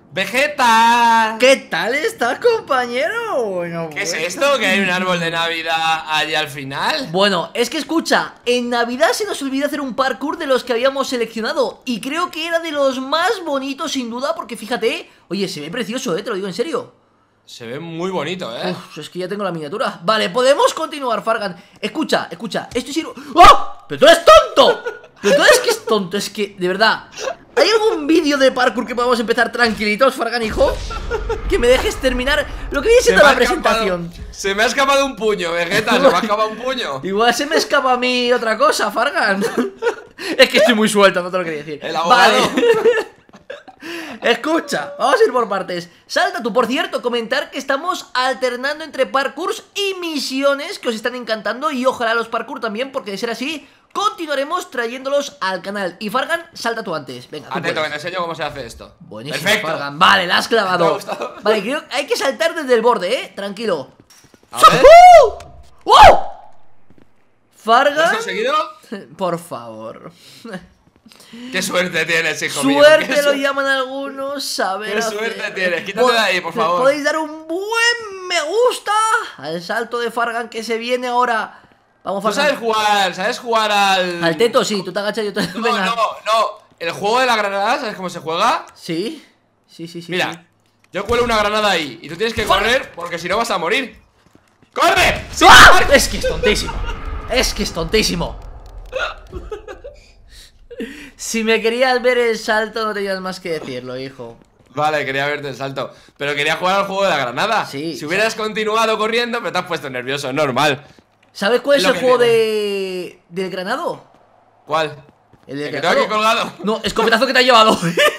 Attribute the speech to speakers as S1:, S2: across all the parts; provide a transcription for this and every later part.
S1: ¡Vegeta!
S2: ¿Qué tal estás, compañero? Bueno,
S1: ¿Qué es esto? ¿Que hay un árbol de Navidad allí al final?
S2: Bueno, es que escucha, en Navidad se nos olvidó hacer un parkour de los que habíamos seleccionado y creo que era de los más bonitos sin duda porque fíjate, oye, se ve precioso, te lo digo en serio.
S1: Se ve muy bonito,
S2: Uf, es que ya tengo la miniatura. Vale, podemos continuar, Fargan. Escucha, esto sirve... ¡Oh! ¡Pero tú eres tonto! Pero tú eres que es tonto, es que, de verdad. ¿Hay algún vídeo de parkour que podamos empezar tranquilitos, Fargan, hijo? Que me dejes terminar lo que viene siendo la presentación.
S1: Se me ha escapado un puño, Vegeta, se me ha escapado un puño.
S2: Igual se me escapa a mí otra cosa, Fargan. Es que estoy muy suelto, no te lo quería decir.
S1: El abogado.
S2: Vale. Escucha, vamos a ir por partes. Salta tú, por cierto, comentar que estamos alternando entre parkours y misiones que os están encantando. Y ojalá los parkour también, porque de ser así continuaremos trayéndolos al canal. Y Fargan, salta tú antes. Venga,
S1: atento, que te enseño cómo se hace esto.
S2: Buenísimo,
S1: perfecto.
S2: Fargan. Vale, la has clavado.
S1: ¿Te ha gustado?
S2: Vale, creo que hay que saltar desde el borde, tranquilo.
S1: A ver.
S2: ¡Wow! Fargan,
S1: ¿Lo has conseguido?
S2: por favor.
S1: Qué suerte tienes, hijo mío.
S2: Suerte lo llaman algunos, saber
S1: Qué suerte tienes. Quítate de ahí, por favor.
S2: Podéis dar un buen me gusta al salto de Fargan que se viene ahora. Vamos,
S1: ¿Tú
S2: Fargan.
S1: sabes jugar al...
S2: Al teto, sí, tú te agachas y yo te...
S1: No,
S2: Venga.
S1: no. El juego de la granada, ¿sabes cómo se juega?
S2: Sí.
S1: Mira,
S2: sí.
S1: yo cuelo una granada ahí y tú tienes que correr porque si no vas a morir. ¡Corre! ¡Sí!
S2: ¡Ah! Es que es tontísimo. Es que es tontísimo. Si me querías ver el salto no tenías más que decirlo, hijo.
S1: Vale, quería verte el salto. Pero quería jugar al juego de la granada.
S2: Sí.
S1: Si hubieras continuado corriendo, pero te has puesto nervioso, es normal.
S2: ¿Sabes cuál es
S1: Es lo
S2: el
S1: que
S2: juego
S1: tiene.
S2: del granado?
S1: ¿Cuál?
S2: El del
S1: ¿El que tengo aquí colgado?
S2: No, escopetazo que te ha llevado.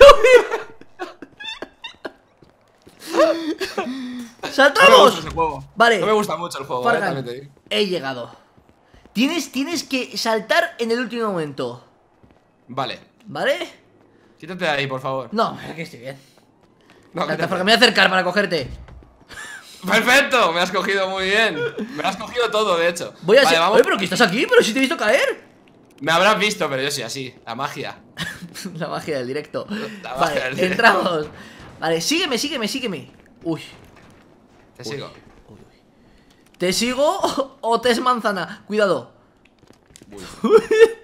S1: No me
S2: ¡Saltamos!
S1: gusta ese juego.
S2: Vale.
S1: No me gusta mucho el juego,
S2: Fargan,
S1: también te digo.
S2: he llegado. Tienes que saltar en el último momento.
S1: Vale.
S2: ¿Vale?
S1: Quítate de ahí, por favor.
S2: No, aquí estoy bien.
S1: No,
S2: Salta,
S1: quítate.
S2: Fargan, me voy a acercar para cogerte.
S1: ¡Perfecto! Me has cogido muy bien. Me has cogido todo, de hecho.
S2: Voy a
S1: Vale,
S2: ser...
S1: vamos.
S2: Oye, pero que estás aquí, pero si te he visto caer.
S1: Me habrás visto, pero yo soy así. La magia.
S2: La magia del directo.
S1: La magia
S2: Vale,
S1: del directo.
S2: entramos. Vale, sígueme. Uy.
S1: Te sigo.
S2: ¿Te sigo o te es manzana? Cuidado.
S1: Uy.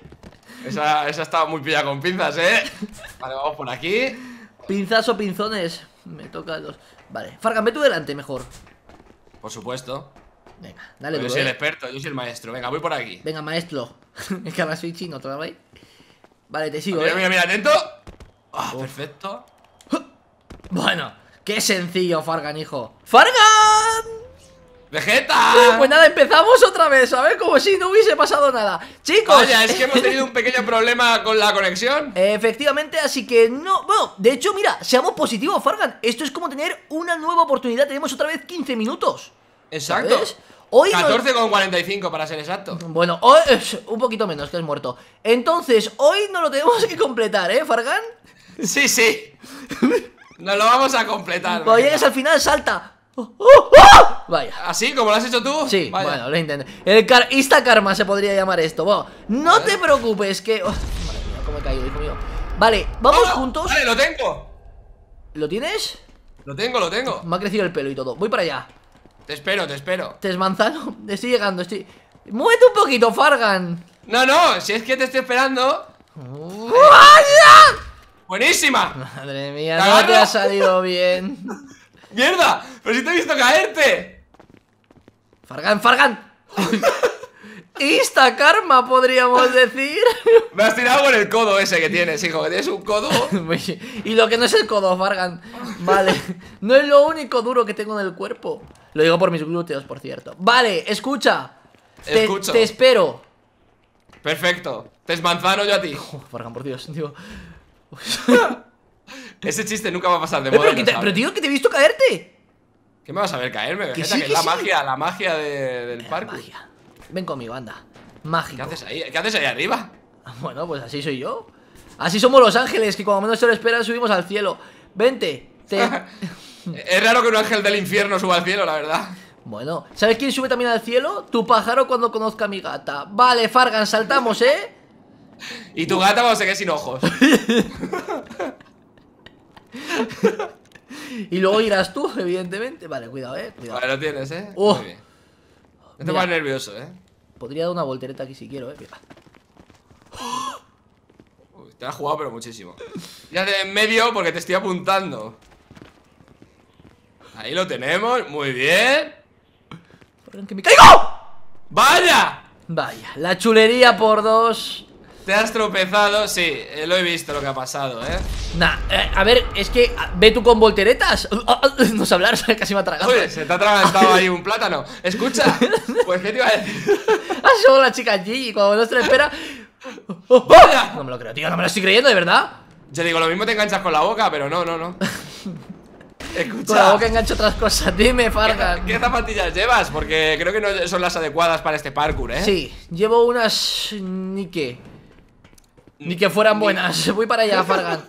S1: Esa estaba muy pillada con pinzas, Vale, vamos por aquí.
S2: Pinzas o pinzones. Me toca dos. Vale, Fargan, ve tú delante mejor.
S1: Por supuesto.
S2: Venga, dale
S1: Yo
S2: duro,
S1: soy el experto, yo soy el maestro. Venga, voy por aquí.
S2: Venga, maestro. Es que ahora soy chino todavía. Vale, te sigo,
S1: Mira, mira, atento. Ah,
S2: Oh.
S1: perfecto.
S2: Bueno, qué sencillo, Fargan, hijo. ¡Fargan!
S1: ¡Vegeta!
S2: Pues nada, empezamos otra vez, ¿sabes? Como si no hubiese pasado nada. Chicos.
S1: Vaya, es que hemos tenido un pequeño problema con la conexión.
S2: Efectivamente, así que no... Bueno, de hecho, mira, seamos positivos, Fargan. Esto es como tener una nueva oportunidad. Tenemos otra vez 15 minutos.
S1: Exacto.
S2: ¿Sabes? Hoy no-
S1: 14,45 para ser exacto.
S2: Bueno, hoy es un poquito menos, que es muerto. Entonces, hoy no lo tenemos que completar, Fargan?
S1: Sí, sí. Nos lo vamos a completar.
S2: Cuando
S1: Vegeta.
S2: llegues al final, salta. ¡Oh, oh, oh! Vaya.
S1: ¿Así? ¿Como lo has hecho tú?
S2: Sí,
S1: Vaya.
S2: bueno, lo intenté. Insta karma se podría llamar esto. Bueno, no te preocupes, que... Oh, madre mía, cómo he caído, hijo mío. Vale, vamos
S1: ¡Oh!
S2: juntos.
S1: Vale, lo tengo.
S2: ¿Lo tienes?
S1: Lo tengo.
S2: Me ha crecido el pelo y todo. Voy para allá.
S1: Te espero.
S2: ¿Te es manzano? Estoy llegando, Muévete un poquito, Fargan.
S1: No, si es que te estoy esperando.
S2: ¡Vaya!
S1: ¡Buenísima!
S2: Madre mía,
S1: ¿Te
S2: no te
S1: agarro?
S2: ha salido bien.
S1: ¡Mierda! ¡Pero si te he visto caerte!
S2: Fargan. Insta karma, podríamos decir.
S1: Me has tirado con el codo ese que tienes, hijo. Que tienes un codo.
S2: Y lo que no es el codo, Fargan. Vale, no es lo único duro que tengo en el cuerpo. Lo digo por mis glúteos, por cierto. Vale, escucha.
S1: Escucho.
S2: Te espero.
S1: Perfecto. Te esmanzano yo a ti.
S2: Oh, Fargan, por Dios, tío.
S1: Ese chiste nunca va a pasar de moda.
S2: Pero,
S1: lo sabes.
S2: pero tío, que te he visto caerte.
S1: ¿Qué me vas a ver caerme, Vegeta?
S2: sí,
S1: Que
S2: que
S1: es
S2: sí.
S1: la magia del parkour.
S2: Magia. Ven conmigo, anda.
S1: ¿Qué
S2: Mágico.
S1: haces ahí? ¿Qué haces ahí arriba?
S2: Bueno, pues así soy yo. Así somos los ángeles, que cuando menos se lo esperan subimos al cielo. Vente.
S1: Es raro que un ángel del infierno suba al cielo, la verdad.
S2: Bueno, ¿sabes quién sube también al cielo? Tu pájaro cuando conozca a mi gata. Vale, Fargan, saltamos, ¿eh?
S1: Y tu gata cuando se quede sin ojos.
S2: Y luego irás tú, evidentemente. Vale, cuidado, cuidado.
S1: Vale, lo tienes,
S2: Oh.
S1: Muy bien. No te
S2: Mira.
S1: pongas nervioso,
S2: Podría dar una voltereta aquí si quiero, Mira.
S1: Uy, te has jugado pero muchísimo. Ya de en medio porque te estoy apuntando. Ahí lo tenemos, muy bien.
S2: ¡Que me caigo!
S1: ¡Vaya!
S2: Vaya, la chulería por 2.
S1: Te has tropezado, sí, lo he visto lo que ha pasado,
S2: Nah, a ver, es que ve tú con volteretas. No sé hablar, casi me ha tragado.
S1: Oye, se te ha atragantado ahí un plátano. Escucha, pues ¿qué te iba a decir?
S2: Ha sido la chica allí y cuando no se le espera.
S1: ¡Vaya!
S2: No me lo creo, tío, no me lo estoy creyendo, de verdad.
S1: Yo digo, lo mismo te enganchas con la boca, pero no. Escucha,
S2: Con la boca engancho otras cosas. Dime, Fargan.
S1: ¿qué zapatillas llevas? Porque creo que no son las adecuadas para este parkour,
S2: Sí, llevo unas ni que fueran buenas. Voy para allá, Fargan.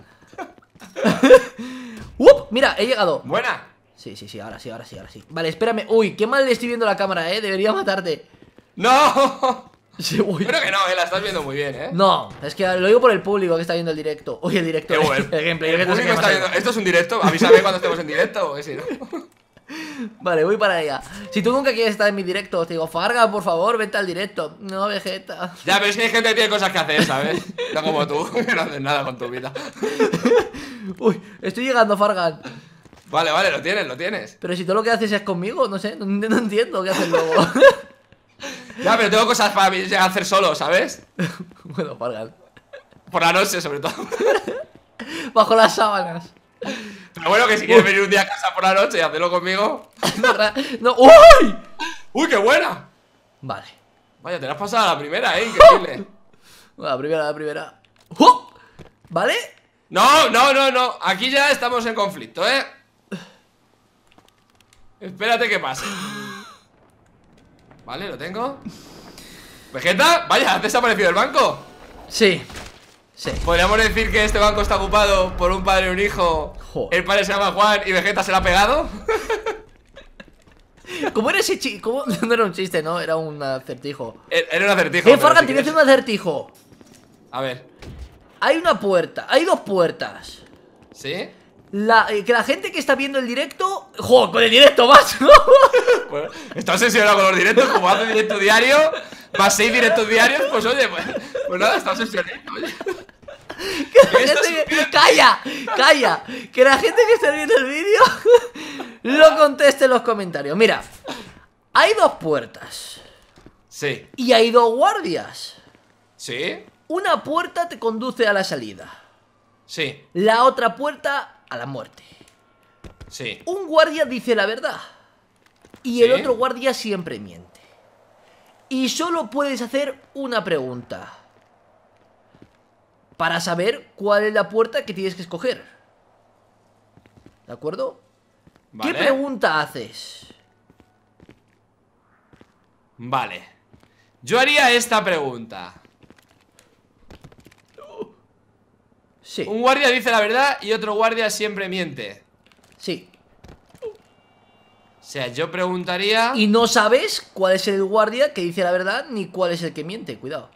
S2: Mira, he llegado.
S1: Buena.
S2: Sí, ahora sí. Vale, espérame. Uy, qué mal le estoy viendo la cámara, debería matarte.
S1: ¡No!
S2: Sí, uy.
S1: Creo que no, la estás viendo muy bien,
S2: No, es que lo digo por el público que está viendo el directo. Oye, el directo,
S1: Qué bueno.
S2: el gameplay.
S1: El público está viendo. ¿Esto es un directo? Avísame cuando estemos en directo, o si no.
S2: Vale, voy para allá. Si tú nunca quieres estar en mi directo, te digo, Fargan, por favor, vente al directo. No, Vegeta.
S1: Ya, pero es que hay gente que tiene cosas que hacer, ¿sabes? No como tú, que no haces nada con tu vida.
S2: Uy, estoy llegando, Fargan.
S1: Vale, lo tienes.
S2: Pero si todo lo que haces es conmigo, no sé, no entiendo qué haces luego.
S1: Ya, pero tengo cosas para hacer solo, ¿sabes?
S2: Bueno, Fargan.
S1: Por la noche, sobre todo.
S2: Bajo las sábanas.
S1: Pero bueno, que si quieres venir un día a casa por la noche y hacerlo conmigo.
S2: No, ¡uy!
S1: ¡Uy, qué buena!
S2: Vale.
S1: Vaya, te la has pasado a la primera, increíble.
S2: La primera. ¡Oh! ¿Vale?
S1: No. Aquí ya estamos en conflicto, Espérate que pase. Vale, lo tengo. ¿Vegeta? Vaya, ¿has desaparecido el banco?
S2: Sí.
S1: ¿Podríamos decir que este banco está ocupado por un padre y un hijo?
S2: Joder.
S1: El padre se llama Juan y Vegeta se la ha pegado.
S2: ¿Cómo era ese chico? No era un chiste, ¿no? Era un acertijo.
S1: Era un acertijo.
S2: Fargan,
S1: si
S2: tienes
S1: quieres-
S2: un acertijo.
S1: A ver.
S2: Hay una puerta, hay dos puertas.
S1: ¿Sí?
S2: Que la gente que está viendo el directo. ¡Joder, con el directo más!
S1: Bueno, está obsesionado con los directos. Como hace directo diario, más 6 directos diarios, pues oye, pues nada, está obsesionado. Oye.
S2: Que la gente ¡Calla! Que la gente que está viendo el vídeo lo conteste en los comentarios. Mira, hay dos puertas
S1: Sí.
S2: y hay dos guardias.
S1: ¿Sí?
S2: Una puerta te conduce a la salida,
S1: Sí.
S2: la otra puerta a la muerte.
S1: Sí.
S2: Un guardia dice la verdad y
S1: ¿Sí?
S2: el otro guardia siempre miente. Y solo puedes hacer una pregunta para saber cuál es la puerta que tienes que escoger. ¿De acuerdo?
S1: Vale.
S2: ¿Qué pregunta haces?
S1: Vale. Yo haría esta pregunta.
S2: Sí,
S1: Un guardia dice la verdad y otro guardia siempre miente.
S2: sí.
S1: O sea, yo preguntaría...
S2: Y no sabes cuál es el guardia que dice la verdad ni cuál es el que miente. Cuidado.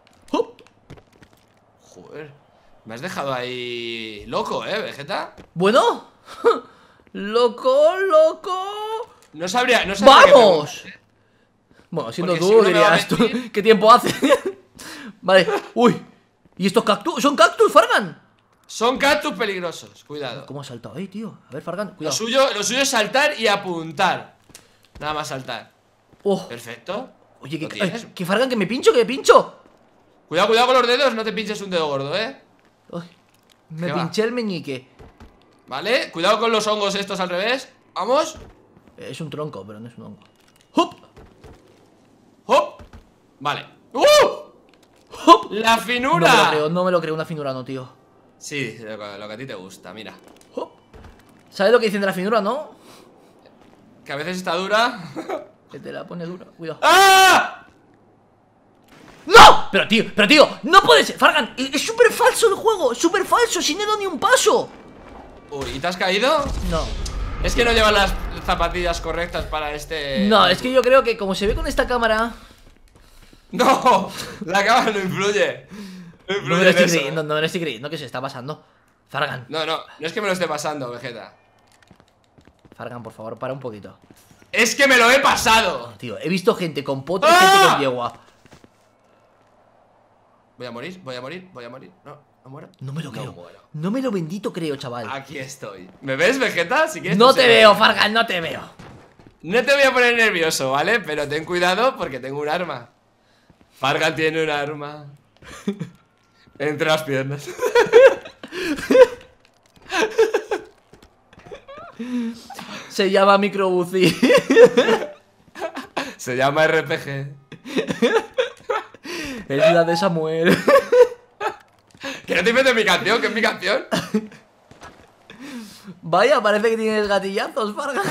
S1: Joder, me has dejado ahí loco, Vegeta.
S2: Bueno. Loco.
S1: No sabría qué
S2: ¡Vamos!
S1: preguntar.
S2: Bueno, siendo
S1: Porque
S2: tú
S1: si uno me va a
S2: dirías,
S1: mentir-
S2: ¿qué tiempo hace? Vale, uy. ¿Y estos cactus? ¿Son cactus, Fargan?
S1: Son cactus peligrosos, cuidado.
S2: ¿Cómo ha saltado ahí, tío? A ver, Fargan,
S1: Lo
S2: cuidado.
S1: suyo es saltar y apuntar. Nada más saltar.
S2: Oh.
S1: Perfecto.
S2: Oye,
S1: ¿Lo tienes?
S2: que Fargan, que me pincho, que me pincho.
S1: Cuidado con los dedos, no te pinches un dedo gordo,
S2: Uy, me
S1: ¿Qué va?
S2: pinché el meñique.
S1: Vale, cuidado con los hongos estos al revés. Vamos.
S2: Es un tronco, pero no es un hongo. ¡Hop!
S1: ¡Hop! Vale.
S2: ¡Hop!
S1: ¡La
S2: No
S1: finura!
S2: me lo creo, una finura no, tío.
S1: Sí, lo que a ti te gusta, mira.
S2: ¡Hop! ¿Sabes lo que dicen de la finura, no?
S1: Que a veces está dura.
S2: Que te la pone dura, cuidado.
S1: ¡Ah!
S2: ¡No! Pero tío, no puede ser, Fargan, es súper falso el juego, súper falso, sin he dado ni un paso.
S1: Uy, ¿y te has caído?
S2: No,
S1: Es que no llevan las zapatillas correctas para este...
S2: no, es que yo creo que como se ve con esta cámara.
S1: ¡No! La cámara no influye. No
S2: No
S1: influye
S2: me lo estoy
S1: en eso,
S2: creyendo, no me lo estoy creyendo que se está pasando. Fargan.
S1: No es que me lo esté pasando, Vegeta.
S2: Fargan, por favor, para un poquito.
S1: Es que me lo he pasado.
S2: Tío, he visto gente con potro y gente con yegua.
S1: Voy a morir, voy a morir, voy a morir. No, no muero.
S2: No me lo creo.
S1: No muero.
S2: No me lo bendito creo, chaval.
S1: Aquí estoy. ¿Me ves, Vegeta? Si quieres
S2: No te veo, Fargan, no te veo.
S1: No te voy a poner nervioso, ¿vale? Pero ten cuidado porque tengo un arma. Fargan tiene un arma entre las piernas.
S2: Se llama microbuzi.
S1: Se llama RPG.
S2: Es la de Samuel.
S1: Que no te metes en mi canción, que es mi canción.
S2: Vaya, parece que tienes gatillazos, Fargan.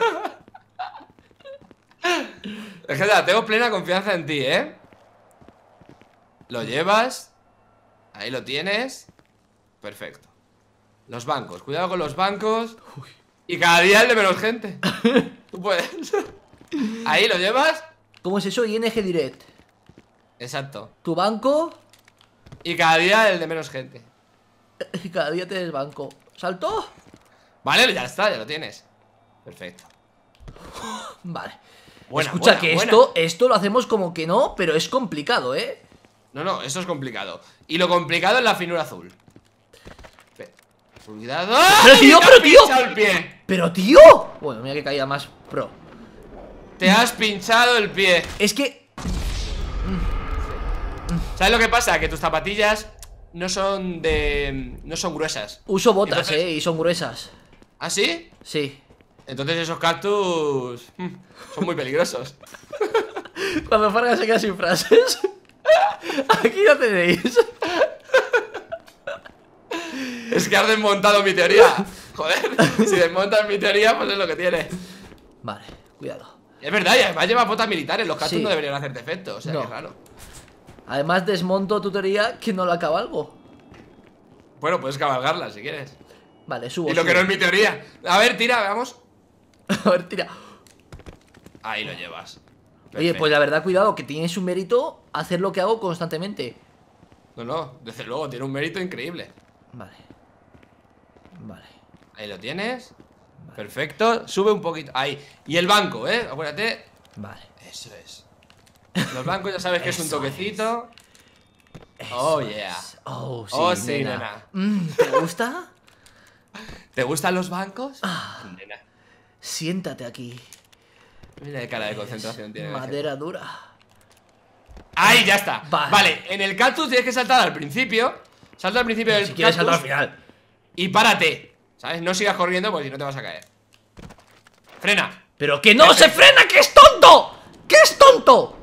S1: Vegeta, tengo plena confianza en ti, ¿eh? Lo llevas. Ahí lo tienes. Perfecto. Los bancos, cuidado con los bancos. Y cada día el de menos gente. Tú puedes. Ahí lo llevas.
S2: ¿Cómo es eso? ING Direct.
S1: Exacto.
S2: Tu banco.
S1: Y cada día el de menos gente.
S2: Y cada día tienes banco. ¿Saltó?
S1: Vale, ya está, ya lo tienes. Perfecto.
S2: Vale.
S1: Buena,
S2: Escucha,
S1: buena,
S2: que
S1: buena.
S2: esto lo hacemos como que no, pero es complicado, ¿eh?
S1: No, eso es complicado. Y lo complicado es la finura azul. Cuidado.
S2: Pero tío,
S1: ¡Te
S2: pero
S1: has
S2: tío.
S1: pinchado el pie!
S2: ¡Pero tío! Bueno, mira que caía más pro.
S1: Te has pinchado el pie.
S2: Es que...
S1: ¿Sabes lo que pasa? Que tus zapatillas no son de... no son gruesas.
S2: Uso botas,
S1: Entonces-
S2: y son gruesas.
S1: ¿Ah, sí?
S2: Sí.
S1: Entonces esos cactus son muy peligrosos.
S2: Cuando Fargan se queda sin frases. Aquí lo tenéis.
S1: Es que has desmontado mi teoría. Joder, si desmontas mi teoría, pues es lo que tiene.
S2: Vale, cuidado.
S1: Es verdad, y además lleva botas militares. Los cactus
S2: Sí.
S1: no deberían hacerte efecto. O sea,
S2: No.
S1: que raro.
S2: Además desmonto tu teoría que no la cabalgo.
S1: Bueno, puedes cabalgarla si quieres.
S2: Vale, subo.
S1: Y lo que
S2: subo.
S1: no es mi teoría. A ver, tira, vamos.
S2: A ver, tira.
S1: Ahí lo llevas.
S2: Oye,
S1: Perfecto.
S2: pues la verdad, cuidado, que tienes un mérito hacer lo que hago constantemente.
S1: No, desde luego, tiene un mérito increíble.
S2: Vale. Vale.
S1: Ahí lo tienes. Perfecto, sube un poquito. Ahí. Y el banco, acuérdate.
S2: Vale.
S1: Eso es. Los bancos ya sabes que es un
S2: Eso
S1: toquecito.
S2: Eso
S1: Oh,
S2: es.
S1: yeah.
S2: Oh, sí,
S1: Oh, sí,
S2: nena.
S1: nena.
S2: ¿Te gusta?
S1: ¿Te gustan los bancos? Nena.
S2: Siéntate aquí.
S1: Mira qué cara de concentración tiene.
S2: Madera dura.
S1: Ahí, ya está.
S2: Vale.
S1: Vale, en el cactus tienes que saltar al principio. Salta al principio del
S2: Si quieres
S1: cactus
S2: saltar al final.
S1: y párate. ¿Sabes? No sigas corriendo porque si no te vas a caer. Frena.
S2: ¡Pero que no se frena! ¡Que es tonto! ¡Que es tonto!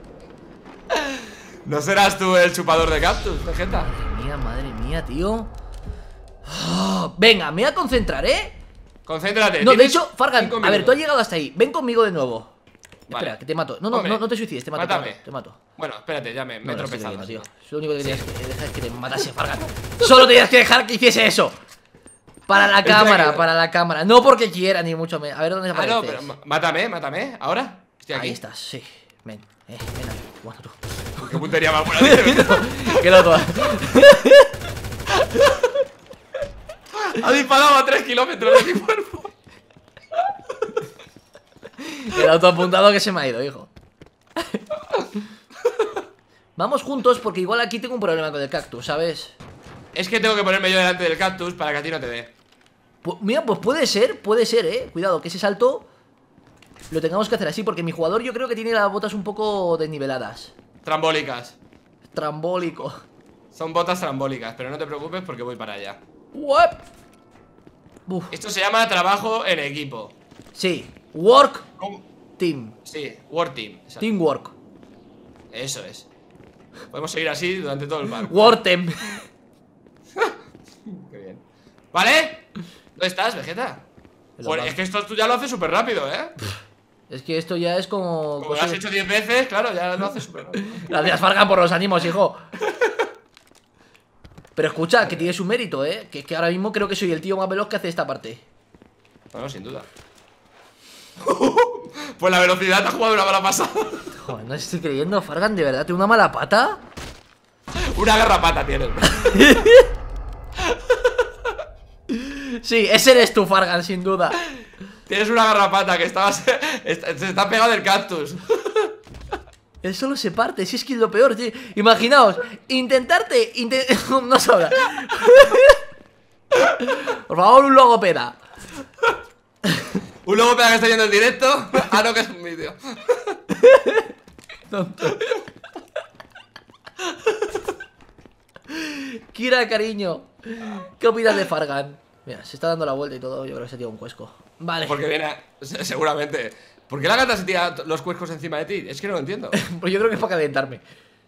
S1: ¿No serás tú el chupador de cactus, Vegeta?
S2: Madre mía, tío. Venga, me voy a concentrar, ¿eh?
S1: Concéntrate.
S2: No, de
S1: tienes
S2: hecho, Fargan,
S1: 5
S2: a ver,
S1: minutos.
S2: tú has llegado hasta ahí. Ven conmigo de nuevo.
S1: Vale.
S2: Espera, que te mato. No,
S1: Hombre,
S2: no te suicides, te mato.
S1: mátame.
S2: Te mato.
S1: Bueno, espérate, ya me he
S2: No, no estoy
S1: tropezado.
S2: queriendo, tío. Lo único que tenías que dejar es que te matase, Fargan. Solo tenías que dejar que hiciese eso. Para la cámara,
S1: aquí.
S2: para la cámara. No porque quiera, ni mucho menos. A ver dónde
S1: Ah,
S2: apareces.
S1: no, pero mátame, ¿ahora? Estoy aquí.
S2: Ahí estás, sí. Ven aquí. Bueno, tú.
S1: Qué puntería más buena tiene.
S2: Qué loco.
S1: Ha disparado a 3 kilómetros de mi cuerpo.
S2: El autoapuntado que se me ha ido, hijo. Vamos juntos porque igual aquí tengo un problema con el cactus, ¿sabes?
S1: Es que tengo que ponerme yo delante del cactus para que a ti no te dé.
S2: Mira, pues puede ser, Cuidado, que ese salto lo tengamos que hacer así, porque mi jugador yo creo que tiene las botas un poco desniveladas.
S1: Trambólicas.
S2: Trambólico.
S1: Son botas trambólicas, pero no te preocupes porque voy para allá.
S2: What? Uf.
S1: Esto se llama trabajo en equipo.
S2: Sí, work
S1: ¿Cómo?
S2: team.
S1: Sí, War Team. Exacto.
S2: Teamwork.
S1: Eso es. Podemos seguir así durante todo el parque.
S2: War team.
S1: Qué bien. ¿Vale? ¿Dónde estás, Vegeta? Pues es que esto tú ya lo haces súper rápido, ¿eh?
S2: Es que esto ya es como...
S1: Como lo has hecho 10 veces, claro, ya lo haces súper rápido.
S2: Gracias, Fargan, por los ánimos, hijo. Pero escucha, que tiene su mérito, ¿eh? Que es que ahora mismo creo que soy el tío más veloz que hace esta parte.
S1: Bueno, sin duda. Pues la velocidad te ha jugado una mala pasada.
S2: Joder, no estoy creyendo, Fargan, ¿de verdad tiene una mala pata?
S1: Una garrapata tienes.
S2: Sí, ese eres tú, Fargan, sin duda.
S1: Tienes una garrapata que estabas. Se está pegado del cactus.
S2: Él solo se parte, si es que es lo peor, tío. Imaginaos, no se habla. Por favor, un logopeda.
S1: Un logopeda que está viendo el directo. Ah, no, que es un vídeo.
S2: Tonto. Kira, cariño, ¿qué opinas de Fargan? Mira, se está dando la vuelta y todo. Yo creo que se tira un cuesco. Vale.
S1: Porque viene, seguramente. ¿Por qué la gata se tira los cuescos encima de ti? Es que no lo entiendo.
S2: Pues yo creo que es para calentarme.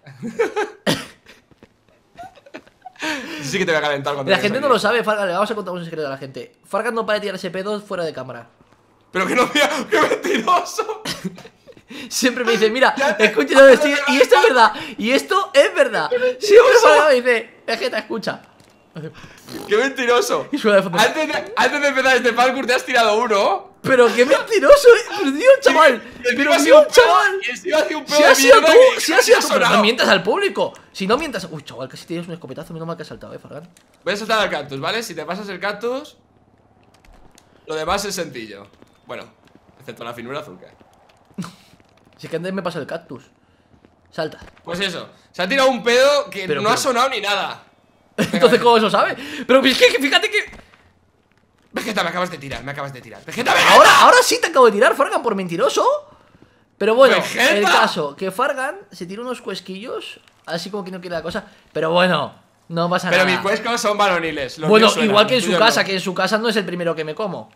S1: Sí que te voy a calentar cuando
S2: La gente no lo sabe, Fargan. Le vamos a contar un secreto a la gente. Fargan no para de tirarse pedos fuera de cámara.
S1: Pero que no, mira, qué mentiroso.
S2: Siempre me dice, mira, escucha, y esto es verdad. Y esto es verdad. Siempre Fargan me dice, Vegeta, escucha.
S1: ¡Qué mentiroso!
S2: Y suena de fondo.
S1: Antes de empezar este parkour te has tirado uno.
S2: Pero qué mentiroso, pero tío, chaval. Pero tío, chaval.
S1: Si ha sido
S2: tú, si ha sido tú, pero no mientas al público. Si no mientas. Uy, chaval, casi tienes un escopetazo. Menos mal que has saltado, Fargan.
S1: Voy a saltar al cactus, ¿vale? Si te pasas el cactus, lo demás es sencillo. Bueno, excepto la finura azul que hay.
S2: Si es que antes me pasa el cactus. Salta.
S1: Pues eso, se ha tirado un pedo que
S2: Pero,
S1: no ha sonado ni nada.
S2: Entonces, ¿cómo eso sabe? Pero es que fíjate que.
S1: Vegeta, me acabas de tirar, Vegeta,
S2: Ahora sí te acabo de tirar, Fargan, por mentiroso. Pero bueno,
S1: ¡Vegeta!
S2: el caso, que Fargan se tira unos cuesquillos, así como que no quiere la cosa. Pero bueno, no pasa
S1: Pero
S2: nada.
S1: mis cuescos son varoniles. Los
S2: Bueno,
S1: míos suenan,
S2: igual que en
S1: los
S2: su
S1: tuyos
S2: casa,
S1: no.
S2: que en su casa no es el primero que me como.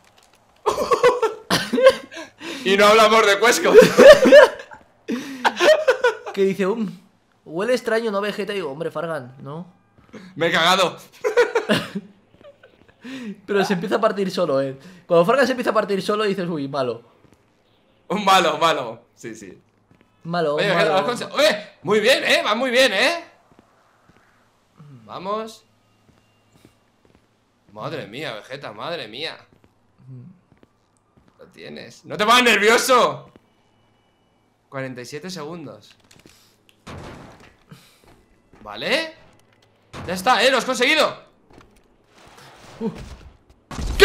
S1: Y no hablamos de cuescos.
S2: Que dice, huele extraño, ¿no, Vegeta? Y digo, hombre, Fargan, ¿no?
S1: Me he cagado.
S2: Pero se empieza a partir solo, Cuando Fargan se empieza a partir solo, dices, uy, malo.
S1: Un malo. Sí.
S2: Malo,
S1: Oye, Vegeta,
S2: malo.
S1: vas Oye, muy bien, va muy bien, Vamos. Madre mía, Vegeta, madre mía. Lo tienes. ¡No te pongas nervioso! 47 segundos. Vale. Ya está, lo has conseguido.
S2: ¿Qué?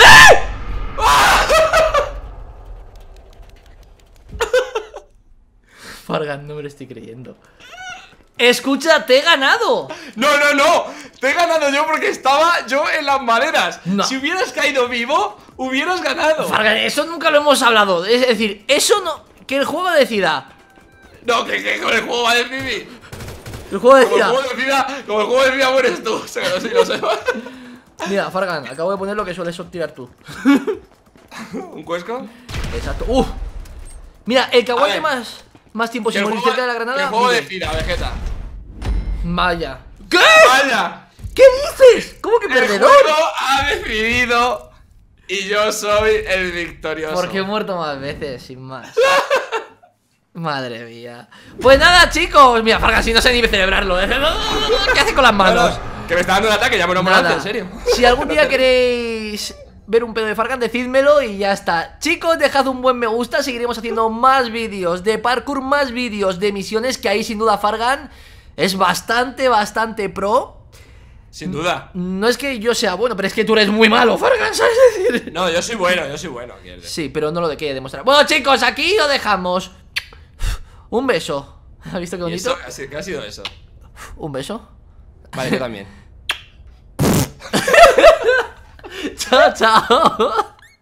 S2: Fargan, no me lo estoy creyendo. Escucha, te he ganado.
S1: No, te he ganado yo porque estaba yo en las maderas.
S2: No.
S1: Si hubieras caído vivo, hubieras ganado.
S2: Fargan, eso nunca lo hemos hablado. Es decir, eso no. Que el juego decida.
S1: No, que con el juego va a decidir.
S2: El juego
S1: Como el
S2: decida.
S1: juego decida, mueres tú. O sea, lo sé.
S2: Mira, Fargan, acabo de poner lo que sueles tirar tú.
S1: ¿Un cuesco?
S2: Exacto. Mira, el que aguante más tiempo sin morir cerca de la
S1: Que
S2: granada.
S1: el juego
S2: vive.
S1: decida, Vegeta.
S2: Vaya. ¿Qué?
S1: ¡Vaya!
S2: ¿Qué dices? ¿Cómo que
S1: El
S2: perdedor?
S1: juego ha decidido y yo soy el victorioso.
S2: Porque he muerto más veces, sin más. Madre mía. Pues nada, chicos. Mira, Fargan, si no sé ni celebrarlo. ¿Qué hace con las manos?
S1: Que me está dando un ataque, ya me lo
S2: Nada.
S1: en serio.
S2: Si algún día queréis ver un pedo de Fargan, decídmelo y ya está. Chicos, dejad un buen me gusta. Seguiremos haciendo más vídeos de parkour, más vídeos de misiones, que ahí sin duda Fargan es bastante pro.
S1: Sin duda.
S2: No es que yo sea bueno, pero es que tú eres muy malo, Fargan, ¿sabes decir?
S1: No, yo soy bueno.
S2: Sí, pero no lo de que demostrar. Bueno, chicos, aquí lo dejamos. Un beso. ¿Has visto qué
S1: ¿Y
S2: bonito?
S1: eso? ¿Qué ha sido eso?
S2: Un beso.
S1: Vale, yo también.
S2: Chao, chao.